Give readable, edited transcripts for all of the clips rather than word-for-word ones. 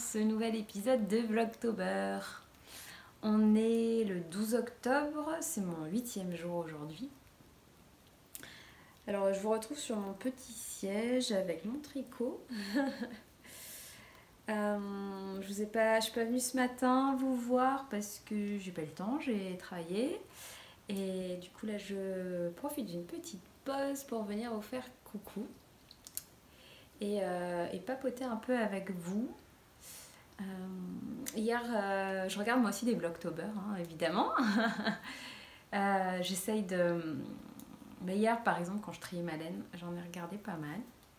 ce nouvel épisode de Vlogtober. On est le 12 octobre, c'est mon 8e jour aujourd'hui. Alors je vous retrouve sur mon petit siège avec mon tricot. Je suis pas venue ce matin vous voir parce que j'ai pas eu le temps, j'ai travaillé. Et du coup là je profite d'une petite pause pour venir vous faire coucou. Et papoter un peu avec vous. Hier, je regarde moi aussi des Vlogtober, hein, évidemment. J'essaye de... Mais hier, par exemple, quand je triais ma laine, j'en ai regardé pas mal.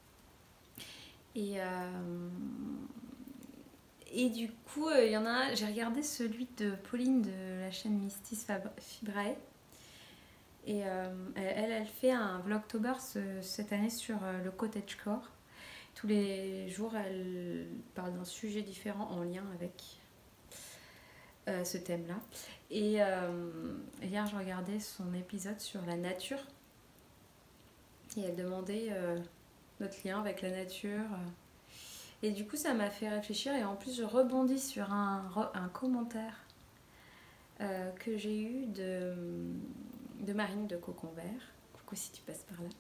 Et du coup, il y en a un, j'ai regardé celui de Pauline de la chaîne Mistis Fibrae. Et elle fait un Vlogtober cette année sur le cottagecore. Tous les jours, elle parle d'un sujet différent en lien avec ce thème-là. Et hier, je regardais son épisode sur la nature. Et elle demandait notre lien avec la nature. Et du coup, ça m'a fait réfléchir. Et en plus, je rebondis sur un commentaire que j'ai eu de Marine de Cocon Vert. Coucou si tu passes par là.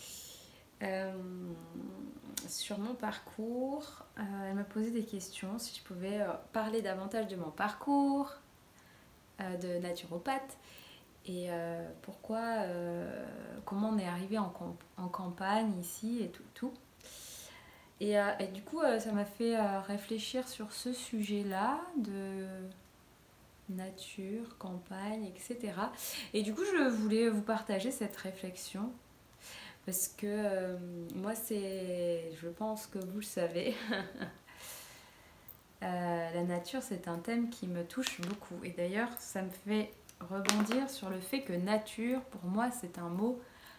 Sur mon parcours, elle m'a posé des questions, si je pouvais parler davantage de mon parcours de naturopathe et pourquoi, comment on est arrivé en campagne ici et tout. Et du coup, ça m'a fait réfléchir sur ce sujet-là de nature, campagne, etc. Et du coup, je voulais vous partager cette réflexion. Parce que moi, je pense que vous le savez, la nature, c'est un thème qui me touche beaucoup. Et d'ailleurs, ça me fait rebondir sur le fait que nature, pour moi, c'est un mot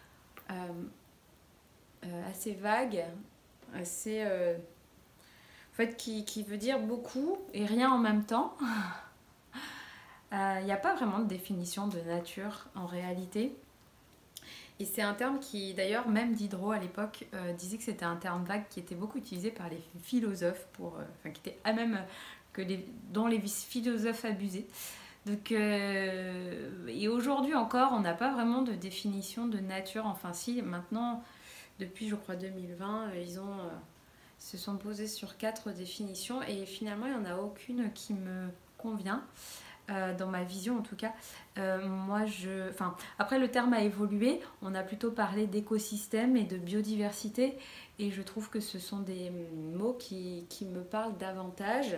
assez vague, assez, en fait, qui veut dire beaucoup et rien en même temps. Il n'y a pas vraiment de définition de nature en réalité. Et c'est un terme qui, d'ailleurs, même Diderot à l'époque disait que c'était un terme vague qui était beaucoup utilisé par les philosophes, qui était même dont les philosophes abusaient. Donc, et aujourd'hui encore, on n'a pas vraiment de définition de nature. Enfin, si, maintenant, depuis je crois 2020, ils se sont posés sur 4 définitions et finalement, il n'y en a aucune qui me convient. Dans ma vision en tout cas. Après le terme a évolué, on a plutôt parlé d'écosystème et de biodiversité et je trouve que ce sont des mots qui me parlent davantage.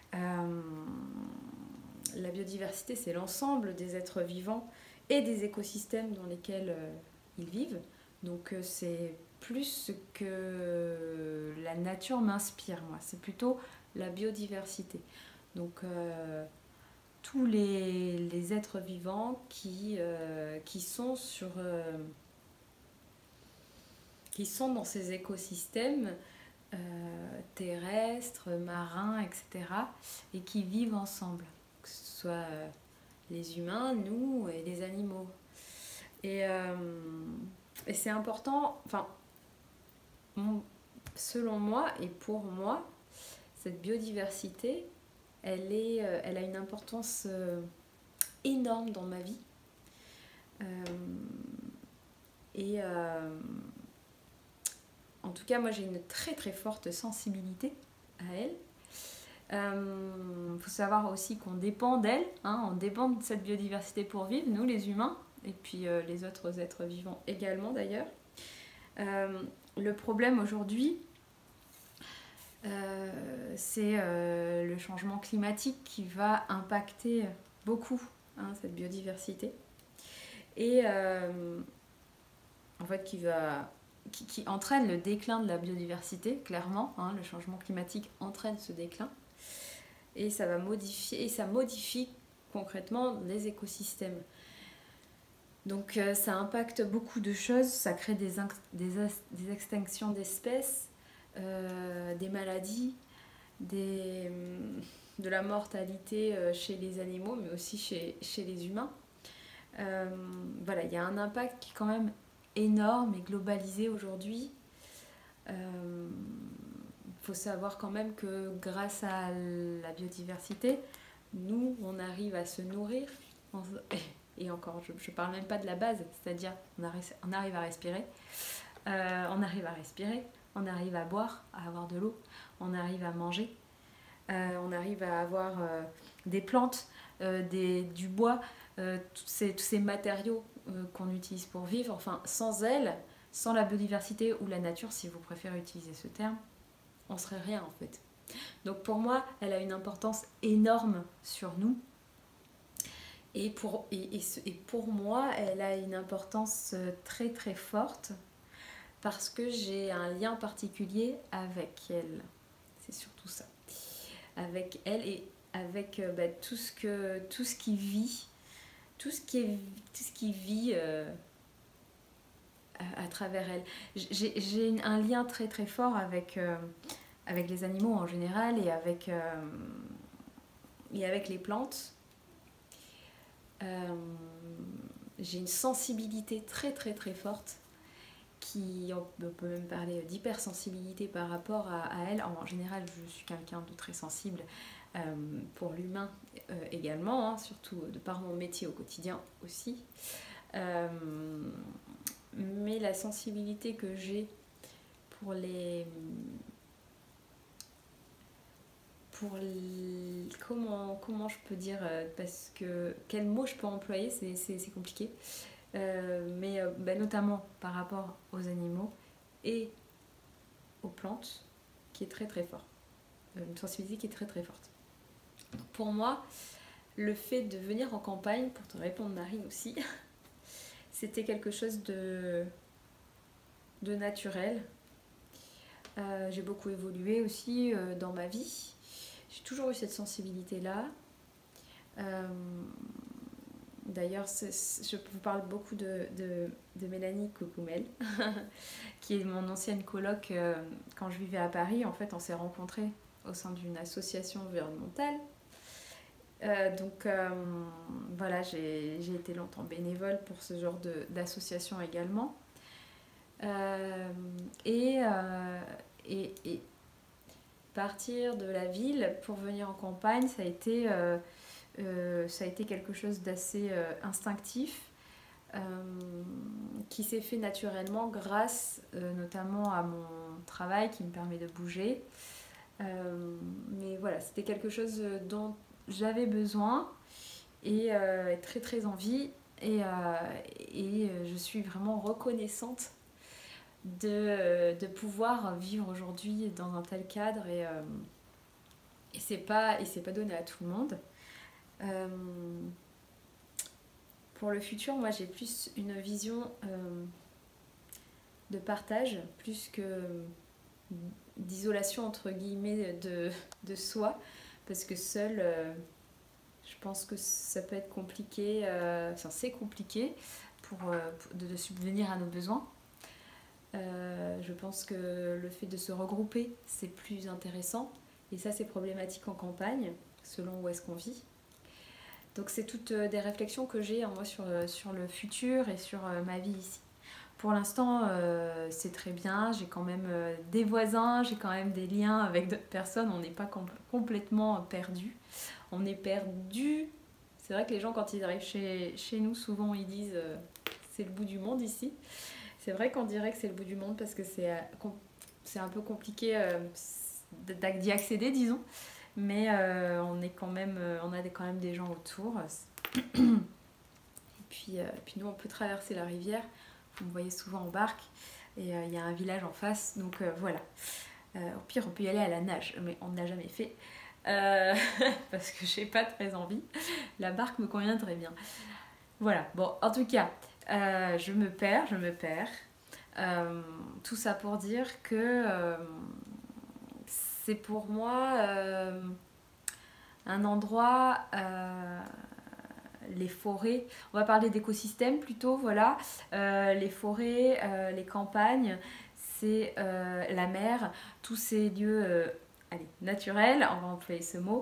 La biodiversité, c'est l'ensemble des êtres vivants et des écosystèmes dans lesquels ils vivent, donc c'est plus ce que la nature m'inspire, moi, c'est plutôt la biodiversité. Donc tous les êtres vivants qui sont dans ces écosystèmes terrestres, marins, etc. et qui vivent ensemble, que ce soit les humains, nous et les animaux. Et c'est important, selon moi et pour moi, cette biodiversité, elle a une importance énorme dans ma vie. En tout cas, moi j'ai une très très forte sensibilité à elle. Faut savoir aussi qu'on dépend d'elle, hein, on dépend de cette biodiversité pour vivre, nous les humains, et puis les autres êtres vivants également d'ailleurs. Le problème aujourd'hui, c'est le changement climatique qui va impacter beaucoup cette biodiversité et en fait qui entraîne le déclin de la biodiversité, clairement, hein, le changement climatique entraîne ce déclin et ça modifie concrètement les écosystèmes. Donc ça impacte beaucoup de choses, ça crée des extinctions d'espèces, des maladies, de la mortalité chez les animaux, mais aussi chez les humains. Voilà, il y a un impact qui est quand même énorme et globalisé aujourd'hui. faut savoir quand même que grâce à la biodiversité, nous, on arrive à se nourrir. Et encore, je parle même pas de la base, c'est-à-dire on arrive à respirer, on arrive à boire, à avoir de l'eau, on arrive à manger, on arrive à avoir des plantes, du bois, tous ces matériaux qu'on utilise pour vivre. Enfin, sans elles, sans la biodiversité ou la nature, si vous préférez utiliser ce terme, on serait rien en fait. Donc pour moi, elle a une importance énorme sur nous. Et pour moi, elle a une importance très très forte parce que j'ai un lien particulier avec elle. C'est surtout ça. Avec elle et avec tout ce qui vit, tout ce qui vit à travers elle. J'ai un lien très très fort avec les animaux en général et avec les plantes. J'ai une sensibilité très très très forte on peut même parler d'hypersensibilité par rapport à elle. En général, je suis quelqu'un de très sensible pour l'humain également, hein, surtout de par mon métier au quotidien aussi. Mais la sensibilité que j'ai pour comment je peux dire, parce que quel mot je peux employer, c'est compliqué, mais notamment par rapport aux animaux et aux plantes, qui est très très fort, une sensibilité qui est très très forte. Donc pour moi, le fait de venir en campagne, pour te répondre Marine aussi, c'était quelque chose de naturel. J'ai beaucoup évolué aussi dans ma vie. J'ai toujours eu cette sensibilité-là. D'ailleurs, je vous parle beaucoup de Mélanie Coucoumel, qui est mon ancienne coloc quand je vivais à Paris. En fait, on s'est rencontrés au sein d'une association environnementale. Voilà, j'ai été longtemps bénévole pour ce genre d'association également. Et partir de la ville pour venir en campagne, ça a été quelque chose d'assez instinctif, qui s'est fait naturellement grâce notamment à mon travail qui me permet de bouger. Mais voilà, c'était quelque chose dont j'avais besoin et très très envie. Et je suis vraiment reconnaissante de pouvoir vivre aujourd'hui dans un tel cadre, et c'est pas donné à tout le monde. Pour le futur, moi j'ai plus une vision de partage plus que d'isolation entre guillemets de soi, parce que seul je pense que ça peut être compliqué, enfin c'est compliqué de subvenir à nos besoins. Je pense que le fait de se regrouper, c'est plus intéressant. Et ça, c'est problématique en campagne, selon où est-ce qu'on vit. Donc c'est toutes des réflexions que j'ai moi sur le futur et sur ma vie ici. Pour l'instant, c'est très bien. J'ai quand même des voisins, j'ai quand même des liens avec d'autres personnes. On n'est pas complètement perdu. On est perdu. C'est vrai que les gens, quand ils arrivent chez nous, souvent ils disent c'est le bout du monde ici. C'est vrai qu'on dirait que c'est le bout du monde parce que c'est un peu compliqué d'y accéder, disons. Mais on a quand même des gens autour. Et puis nous, on peut traverser la rivière. Vous me voyez souvent en barque. Et il y a un village en face. Donc voilà. Au pire, on peut y aller à la nage. Mais on ne l'a jamais fait. Parce que j'ai pas très envie. La barque me convient très bien. Voilà. Bon, en tout cas... je me perds. Tout ça pour dire que c'est pour moi un endroit, les forêts, on va parler d'écosystèmes plutôt, voilà, les forêts, les campagnes, c'est la mer, tous ces lieux naturels, on va employer ce mot.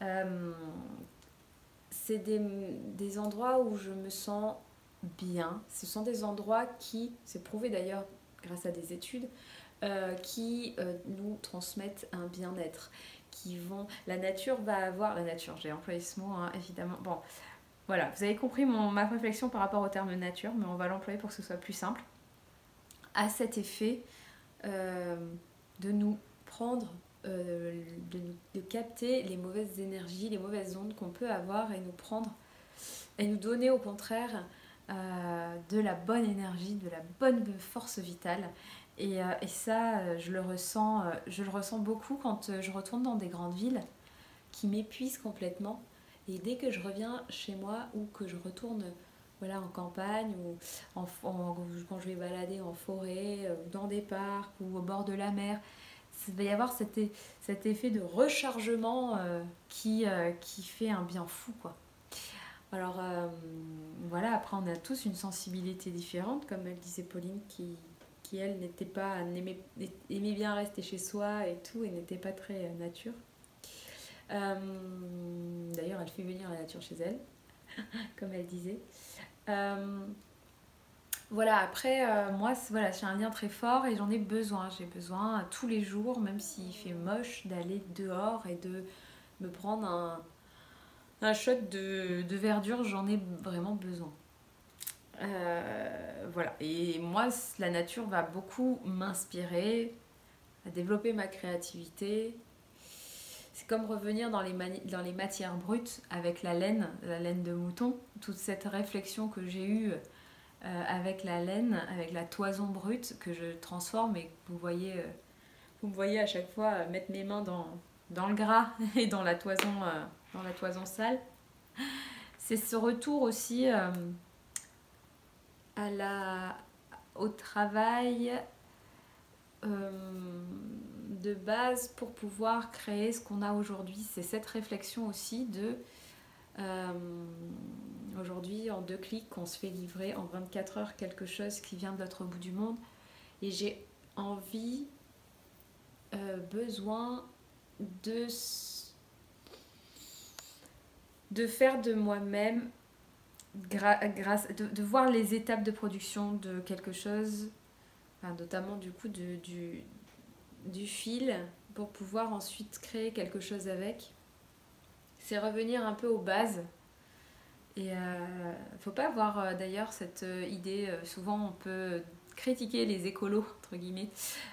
C'est des endroits où je me sens bien. Ce sont des endroits qui, c'est prouvé d'ailleurs grâce à des études, qui nous transmettent un bien-être, qui vont... La nature va avoir... La nature, j'ai employé ce mot, hein, évidemment. Bon, voilà, vous avez compris ma réflexion par rapport au terme nature, mais on va l'employer pour que ce soit plus simple. À cet effet de nous prendre, de capter les mauvaises énergies, les mauvaises ondes qu'on peut avoir et nous prendre, et nous donner au contraire de la bonne énergie, de la bonne force vitale. Et ça, je le ressens beaucoup quand je retourne dans des grandes villes qui m'épuisent complètement. Et dès que je reviens chez moi ou que je retourne voilà, en campagne ou quand je vais balader en forêt, dans des parcs ou au bord de la mer, il va y avoir cet effet de rechargement qui fait un bien fou, quoi. Alors voilà, après on a tous une sensibilité différente, comme elle disait Pauline, qui elle aimait bien rester chez soi et tout, et n'était pas très nature. D'ailleurs, elle fait venir la nature chez elle, comme elle disait. Voilà, après, moi, voilà, j'ai un lien très fort et j'en ai besoin. J'ai besoin tous les jours, même s'il fait moche, d'aller dehors et de me prendre un shot de verdure. J'en ai vraiment besoin. Voilà, et moi, la nature va beaucoup m'inspirer, à développer ma créativité. C'est comme revenir dans les matières brutes avec la laine de mouton. Toute cette réflexion que j'ai eue avec la laine, avec la toison brute que je transforme et que vous me voyez à chaque fois mettre mes mains dans le gras et dans la toison sale. C'est ce retour aussi au travail de base pour pouvoir créer ce qu'on a aujourd'hui. C'est cette réflexion aussi de aujourd'hui en 2 clics on se fait livrer en 24 heures quelque chose qui vient de l'autre bout du monde, et j'ai envie besoin de faire de moi-même de voir les étapes de production de quelque chose, enfin, notamment du coup du fil, pour pouvoir ensuite créer quelque chose avec. C'est revenir un peu aux bases. Et faut pas avoir d'ailleurs cette idée, souvent on peut critiquer les écolos entre guillemets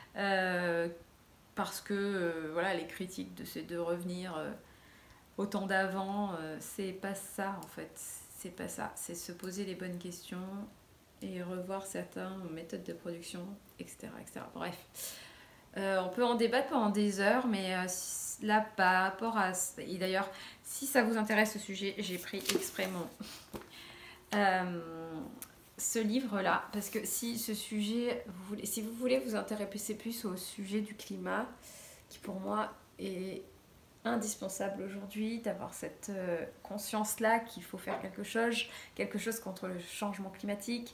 parce que voilà, les critiques c'est de revenir au temps d'avant, c'est pas ça en fait, c'est pas ça, c'est se poser les bonnes questions et revoir certaines méthodes de production, etc. etc. Bref, on peut en débattre pendant des heures, mais là par rapport à... Et d'ailleurs, si ça vous intéresse ce sujet, j'ai pris exprès ce livre-là, parce que si ce sujet, si vous voulez vous intéresser plus au sujet du climat, qui pour moi est indispensable aujourd'hui, d'avoir cette conscience-là qu'il faut faire quelque chose contre le changement climatique.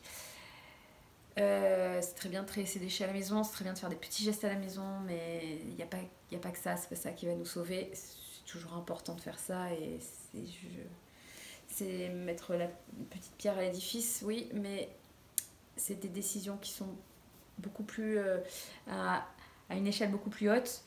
C'est très bien de trier ses déchets à la maison, c'est très bien de faire des petits gestes à la maison, mais il n'y a pas que ça, c'est pas ça qui va nous sauver. C'est toujours important de faire ça, et c'est mettre la petite pierre à l'édifice, oui, mais c'est des décisions qui sont beaucoup plus à une échelle beaucoup plus haute.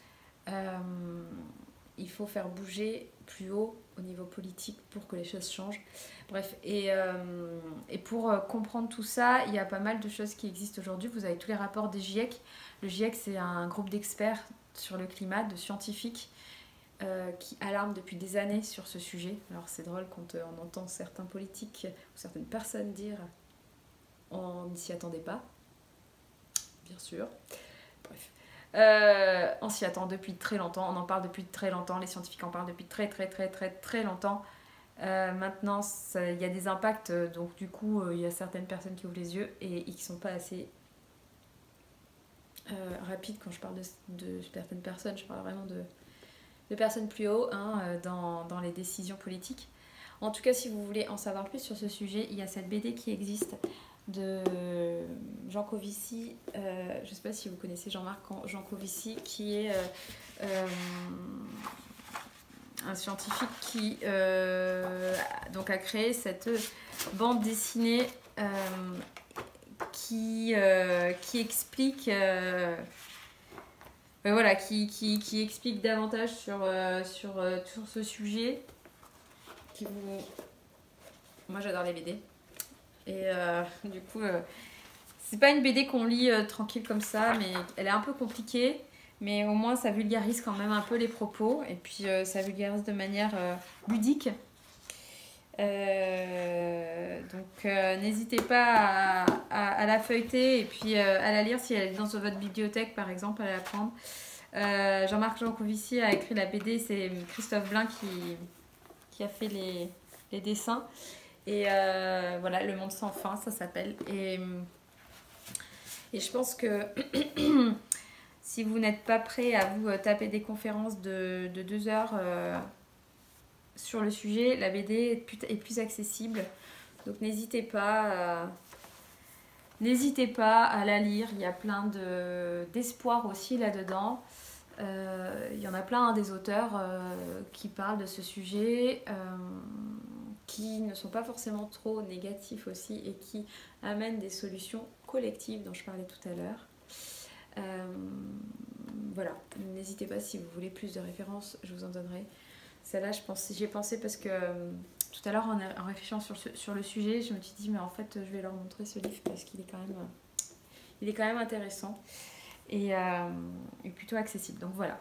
Il faut faire bouger plus haut au niveau politique pour que les choses changent. Bref, et pour comprendre tout ça, il y a pas mal de choses qui existent aujourd'hui. Vous avez tous les rapports des GIEC. Le GIEC, c'est un groupe d'experts sur le climat, de scientifiques, qui alarment depuis des années sur ce sujet. Alors c'est drôle quand on entend certains politiques ou certaines personnes dire on n'y s'y attendait pas, bien sûr. Bref. On s'y attend depuis très longtemps, on en parle depuis très longtemps, les scientifiques en parlent depuis très longtemps. Maintenant, il y a des impacts, donc du coup, il y a certaines personnes qui ouvrent les yeux et qui ne sont pas assez rapides quand je parle de certaines personnes. Je parle vraiment de personnes plus haut dans les décisions politiques. En tout cas, si vous voulez en savoir plus sur ce sujet, il y a cette BD qui existe de Jean Covici, je ne sais pas si vous connaissez Jean-Marc Jancovici, qui est un scientifique qui donc a créé cette bande dessinée qui explique voilà, qui explique davantage sur ce sujet. Moi j'adore les BD. Et du coup, c'est pas une BD qu'on lit tranquille comme ça, mais elle est un peu compliquée. Mais au moins ça vulgarise quand même un peu les propos. Et puis ça vulgarise de manière ludique. N'hésitez pas à la feuilleter et puis à la lire si elle est dans votre bibliothèque par exemple, à la prendre. Jean-Marc Jancovici a écrit la BD, c'est Christophe Blain qui a fait les dessins. Et voilà, Le Monde sans fin, ça s'appelle. Et je pense que si vous n'êtes pas prêt à vous taper des conférences de 2 heures sur le sujet, la BD est plus accessible. Donc n'hésitez pas à la lire. Il y a plein d'espoir aussi là-dedans. Il y en a plein des auteurs qui parlent de ce sujet, qui ne sont pas forcément trop négatifs aussi et qui amènent des solutions collectives dont je parlais tout à l'heure. Voilà, n'hésitez pas si vous voulez plus de références, je vous en donnerai. Celle-là, j'y ai pensé parce que tout à l'heure, en réfléchissant sur le sujet, je me suis dit, mais en fait, je vais leur montrer ce livre parce qu'il est quand même intéressant et plutôt accessible. Donc voilà.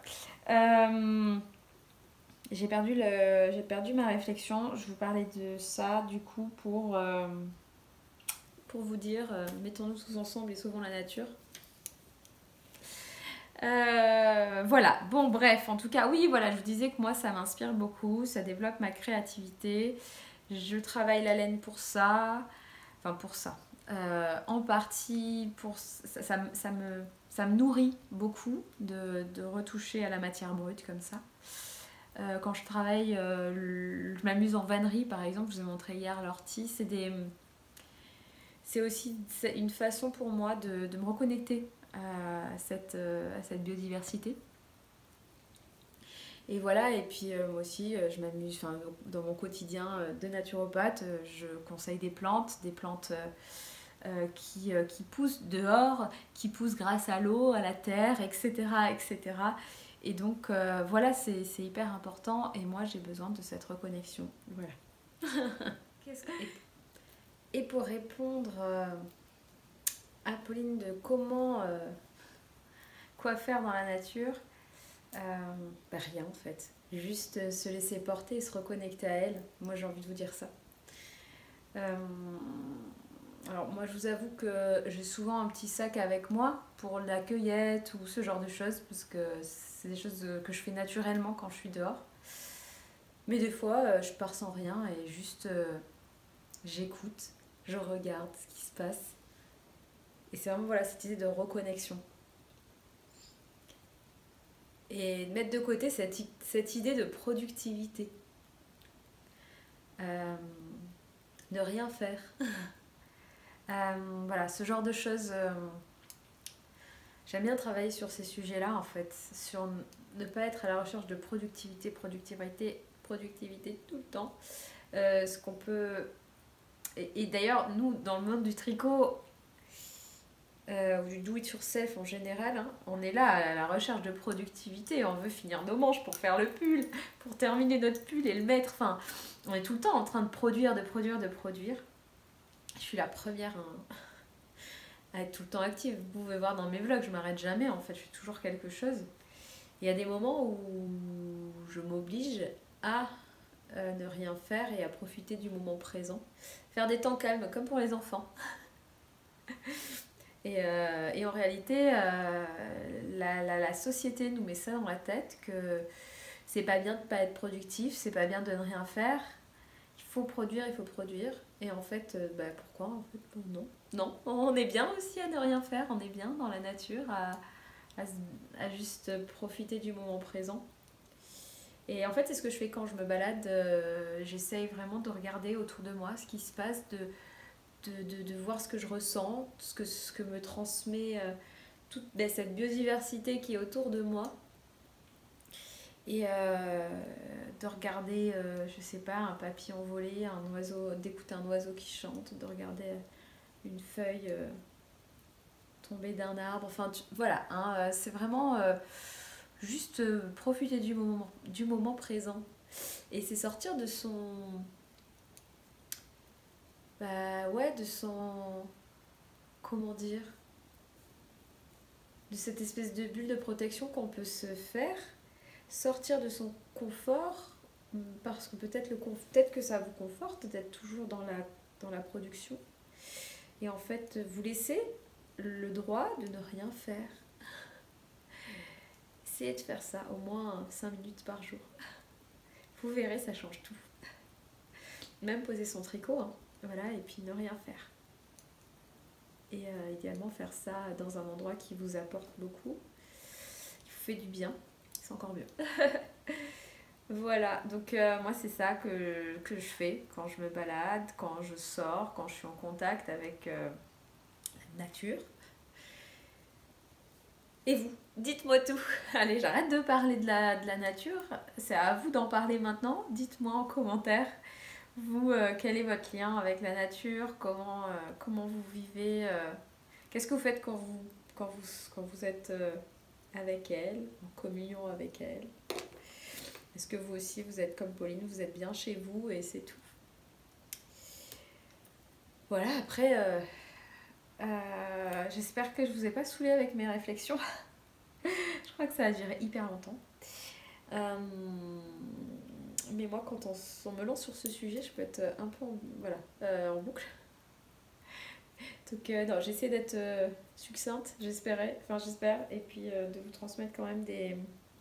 J'ai perdu ma réflexion. Je vous parlais de ça, du coup, pour vous dire, mettons-nous tous ensemble et sauvons la nature. Voilà, bon bref, en tout cas oui, voilà, je vous disais que moi ça m'inspire beaucoup, ça développe ma créativité, je travaille la laine pour ça, en partie pour ça me nourrit beaucoup de retoucher à la matière brute comme ça. Quand je travaille, je m'amuse en vannerie par exemple, je vous ai montré hier l'ortie, c'est aussi une façon pour moi de me reconnecter à cette biodiversité. Et voilà, et puis moi aussi, je m'amuse, dans mon quotidien de naturopathe, je conseille des plantes qui poussent dehors, qui poussent grâce à l'eau, à la terre, etc. etc. Et donc voilà, c'est hyper important et moi j'ai besoin de cette reconnexion. Voilà. Et pour répondre à Pauline de quoi faire dans la nature, rien en fait. Juste se laisser porter et se reconnecter à elle. Moi j'ai envie de vous dire ça. Alors moi je vous avoue que j'ai souvent un petit sac avec moi pour la cueillette ou ce genre de choses parce que c'est des choses que je fais naturellement quand je suis dehors. Mais des fois je pars sans rien et juste j'écoute, je regarde ce qui se passe. Et c'est vraiment voilà, cette idée de reconnexion. Et de mettre de côté cette idée de productivité. Ne rien faire. Voilà, ce genre de choses. J'aime bien travailler sur ces sujets-là, en fait. Sur ne pas être à la recherche de productivité tout le temps. Ce qu'on peut... Et d'ailleurs, nous, dans le monde du tricot, ou du do-it-yourself en général, hein, on est là à la recherche de productivité, on veut finir nos manches pour faire le pull, pour terminer notre pull et le mettre, on est tout le temps en train de produire. Je suis la première à être tout le temps active, vous pouvez voir dans mes vlogs, je m'arrête jamais en fait, je fais toujours quelque chose. Il y a des moments où je m'oblige à ne rien faire et à profiter du moment présent, faire des temps calmes comme pour les enfants. Et en réalité, la société nous met ça dans la tête que c'est pas bien de pas être productif, c'est pas bien de ne rien faire. Il faut produire. Et en fait, pourquoi en fait, non. Non, on est bien aussi à ne rien faire, on est bien dans la nature, à juste profiter du moment présent. Et en fait, c'est ce que je fais quand je me balade. J'essaye vraiment de regarder autour de moi ce qui se passe, de voir ce que je ressens, ce que me transmet toute cette biodiversité qui est autour de moi. Et de regarder, je sais pas, un papillon voler, un oiseau, d'écouter un oiseau qui chante, de regarder une feuille tomber d'un arbre. Enfin, voilà, hein, c'est vraiment juste profiter du moment présent. Et c'est sortir de son... Bah ouais, de son... Comment dire? De cette espèce de bulle de protection qu'on peut se faire. Sortir de son confort, parce que peut-être que ça vous conforte d'être toujours dans la production. Et en fait, vous laissez le droit de ne rien faire. Essayez de faire ça au moins 5 minutes par jour. Vous verrez, ça change tout. Même poser son tricot, hein. Voilà, et puis ne rien faire. Et idéalement faire ça dans un endroit qui vous apporte beaucoup, qui vous fait du bien, c'est encore mieux. Voilà, donc moi c'est ça que je fais quand je me balade, quand je sors, quand je suis en contact avec la nature. Et vous, dites-moi tout. Allez, j'arrête de parler de la nature, c'est à vous d'en parler maintenant. Dites-moi en commentaire, vous, quel est votre lien avec la nature, comment vous vivez, qu'est-ce que vous faites quand vous êtes avec elle, en communion avec elle. Est-ce que vous aussi, vous êtes comme Pauline, vous êtes bien chez vous et c'est tout. Voilà, après, j'espère que je vous ai pas saoulé avec mes réflexions. Je crois que ça a duré hyper longtemps. Mais moi, quand on me lance sur ce sujet, je peux être un peu en boucle. Donc non, j'essaie d'être succincte, j'espère, et puis de vous transmettre quand même des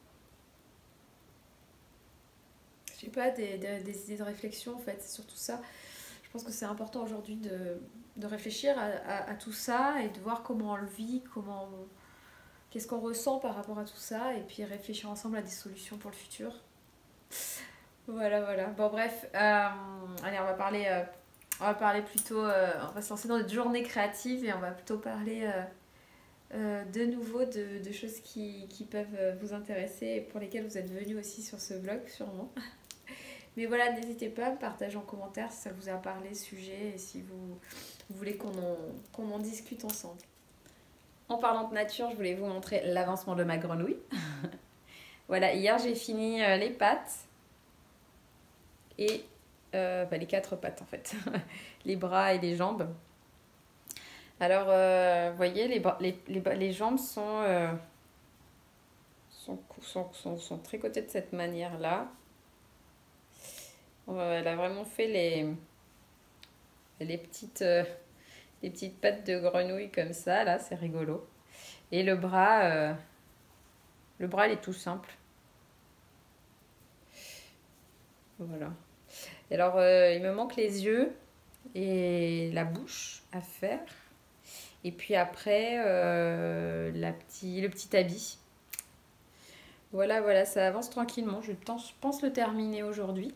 idées de réflexion en fait, c'est surtout ça. Je pense que c'est important aujourd'hui de réfléchir à tout ça et de voir comment on le vit, qu'est-ce qu'on ressent par rapport à tout ça, et puis réfléchir ensemble à des solutions pour le futur. Voilà. Bon bref, allez, on va parler plutôt, on va se lancer dans notre journée créative et on va plutôt parler de nouveau de choses qui peuvent vous intéresser et pour lesquelles vous êtes venus aussi sur ce vlog sûrement. Mais voilà, n'hésitez pas à me partager en commentaire si ça vous a parlé ce sujet et si vous voulez qu'on en discute ensemble. En parlant de nature, je voulais vous montrer l'avancement de ma grenouille. Voilà, hier j'ai fini les pattes et les 4 pattes en fait, les bras et les jambes. Alors, vous voyez, les jambes sont tricotées de cette manière-là. Elle a vraiment fait les petites pattes de grenouille comme ça, là, c'est rigolo. Et le bras, il est tout simple. Voilà. Et alors, il me manque les yeux et la bouche à faire. Et puis après, le petit habit. Voilà, ça avance tranquillement. Je pense le terminer aujourd'hui.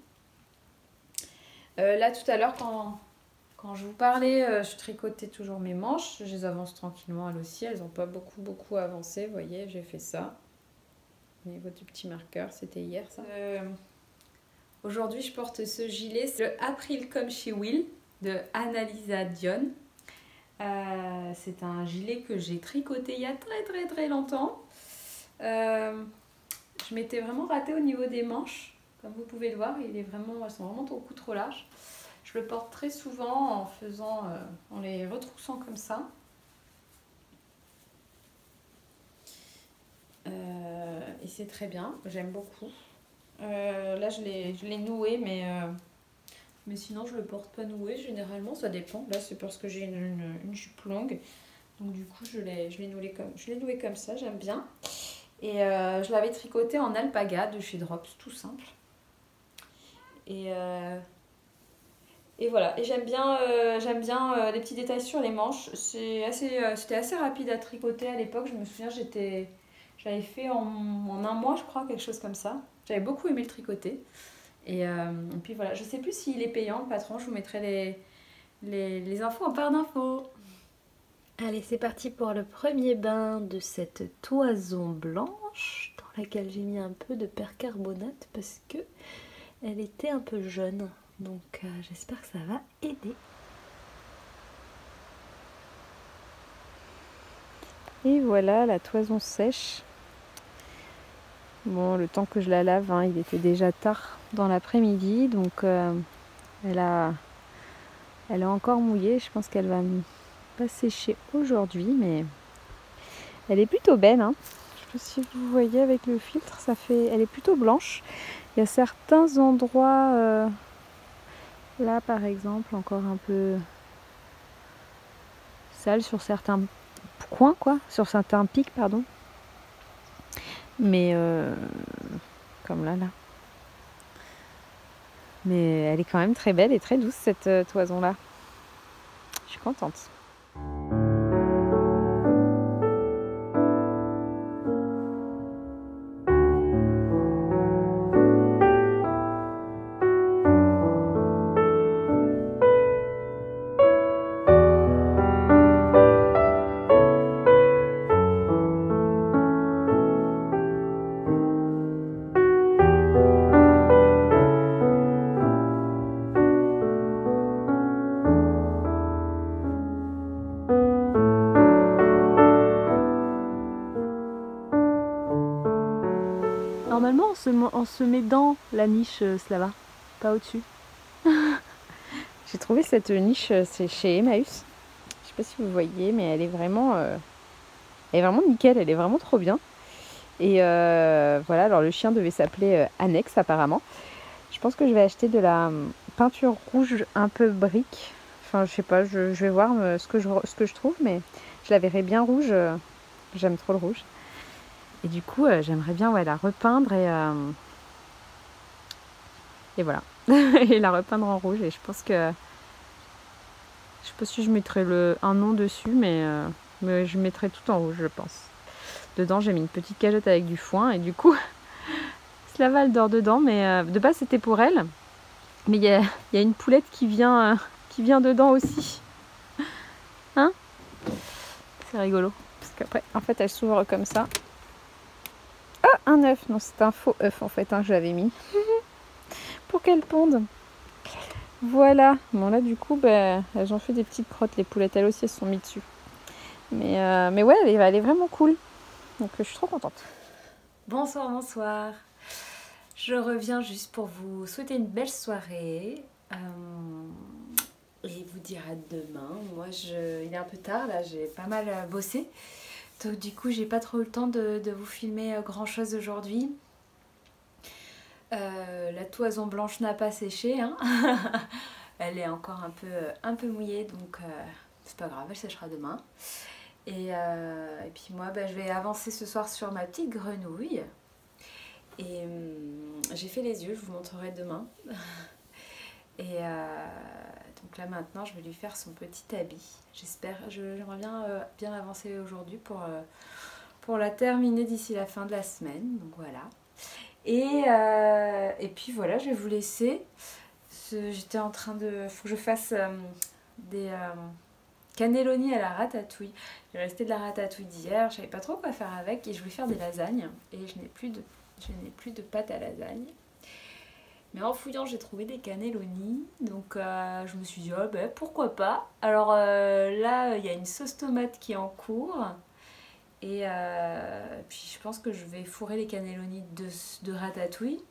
Là, tout à l'heure, quand je vous parlais, je tricotais toujours mes manches. Je les avance tranquillement, elles aussi. Elles n'ont pas beaucoup avancé. Vous voyez, j'ai fait ça. Au niveau du petit marqueur, c'était hier, ça. Aujourd'hui, je porte ce gilet. C'est le April Come She Will de Annalisa Dion. C'est un gilet que j'ai tricoté il y a très longtemps. Je m'étais vraiment ratée au niveau des manches. Comme vous pouvez le voir, elles sont vraiment beaucoup trop larges. Je le porte très souvent en les retroussant comme ça. Et c'est très bien, j'aime beaucoup. Là, je l'ai noué, mais sinon, je le porte pas noué. Généralement, ça dépend. Là, c'est parce que j'ai une jupe longue. Donc, du coup, je l'ai noué comme ça, j'aime bien. Et je l'avais tricoté en alpaga de chez Drops, tout simple. Et voilà, et j'aime bien les petits détails sur les manches. C'était assez rapide à tricoter à l'époque. Je me souviens, j'avais fait en un mois, je crois, quelque chose comme ça. J'avais beaucoup aimé le tricoter. Et puis voilà, je sais plus s'il est payant, le patron. Je vous mettrai les infos en barre d'infos. Allez, c'est parti pour le premier bain de cette toison blanche dans laquelle j'ai mis un peu de percarbonate parce que elle était un peu jeune. Donc j'espère que ça va aider. Et voilà la toison sèche. Bon, le temps que je la lave, hein, il était déjà tard dans l'après-midi, donc elle est encore mouillée. Je pense qu'elle va pas sécher aujourd'hui, mais elle est plutôt belle. Hein. Je sais pas si vous voyez avec le filtre, elle est plutôt blanche. Il y a certains endroits, là par exemple, encore un peu sale sur certains coins, sur certains pics, pardon. Mais comme là. Mais elle est quand même très belle et très douce cette toison-là. Je suis contente. Normalement, on se met dans la niche Slava, pas au-dessus. J'ai trouvé cette niche, c'est chez Emmaüs. Je sais pas si vous voyez, mais elle est vraiment nickel, elle est vraiment trop bien. Et voilà, alors le chien devait s'appeler Annex apparemment. Je pense que je vais acheter de la peinture rouge un peu brique. Enfin, je sais pas, je vais voir ce que je trouve, mais je la verrai bien rouge. J'aime trop le rouge. Et du coup, j'aimerais bien la repeindre et voilà. Et la repeindre en rouge. Et je pense que... Je sais pas si je mettrai un nom dessus, mais je mettrai tout en rouge, je pense. Dedans, j'ai mis une petite cagette avec du foin. Et du coup, Slava, elle dort dedans. Mais de base, c'était pour elle. Mais il y a une poulette qui vient dedans aussi. Hein? C'est rigolo. Parce qu'après, en fait, elle s'ouvre comme ça. Ah, un œuf. Non, c'est un faux œuf, en fait, hein, que j'avais mis. Pour qu'elle ponde. Voilà. Bon, là, du coup, elles ont fait des petites crottes, les poulettes. Elles aussi, elles se sont mises dessus. Mais ouais, elle est vraiment cool. Donc, je suis trop contente. Bonsoir, bonsoir. Je reviens juste pour vous souhaiter une belle soirée. Et vous dire à demain. Moi, il est un peu tard, là, j'ai pas mal bossé. Donc du coup, j'ai pas trop eu le temps de vous filmer grand chose aujourd'hui. La toison blanche n'a pas séché, hein. Elle est encore un peu mouillée, donc c'est pas grave, elle séchera demain. Et puis moi, je vais avancer ce soir sur ma petite grenouille. Et j'ai fait les yeux, je vous montrerai demain. Et donc là maintenant, je vais lui faire son petit habit. J'aimerais bien avancer aujourd'hui pour la terminer d'ici la fin de la semaine. Donc voilà. Et puis voilà, je vais vous laisser. J'étais en train de... Faut que je fasse des cannelloni à la ratatouille. Il restait de la ratatouille d'hier, je savais pas trop quoi faire avec et je voulais faire des lasagnes. Et je n'ai plus de pâte à lasagne. Mais en fouillant, j'ai trouvé des cannelloni, donc je me suis dit, oh, pourquoi pas. Alors là, il y a une sauce tomate qui est en cours. Et puis je pense que je vais fourrer les cannelloni de ratatouille.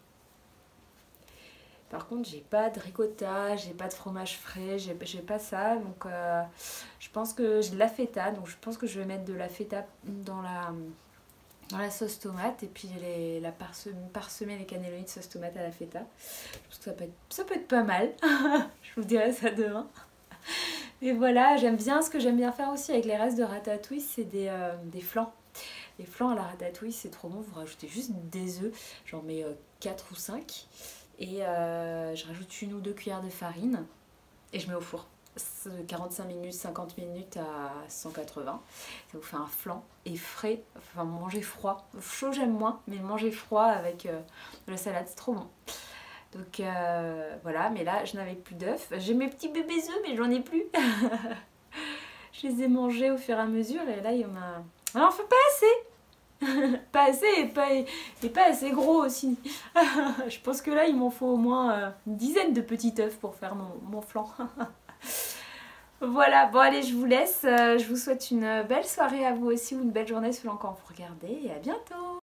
Par contre, j'ai pas de ricotta, j'ai pas de fromage frais, j'ai pas ça. Donc je pense que j'ai de la feta, donc je pense que je vais mettre de la feta dans la sauce tomate et puis parsemer les cannelloni de sauce tomate à la feta. Je pense que ça peut être pas mal. Je vous dirai ça demain. Et voilà, ce que j'aime bien faire aussi avec les restes de ratatouille, c'est des flancs. Les flancs à la ratatouille, c'est trop bon. Vous rajoutez juste des œufs, j'en mets 4 ou 5. Et je rajoute 1 ou 2 cuillères de farine et je mets au four. 45 minutes, 50 minutes à 180. Ça vous fait un flan et frais, enfin manger froid. Chaud j'aime moins, mais manger froid avec de la salade, c'est trop bon. Donc voilà, mais là je n'avais plus d'œufs. J'ai mes petits bébés œufs, mais j'en ai plus. Je les ai mangés au fur et à mesure et là il y en a... Alors, faut pas assez. Pas assez et pas assez gros aussi. Je pense que là il m'en faut au moins une dizaine de petits œufs pour faire mon flan. Voilà, bon allez, je vous laisse. Je vous souhaite une belle soirée à vous aussi ou une belle journée selon quand vous regardez et à bientôt.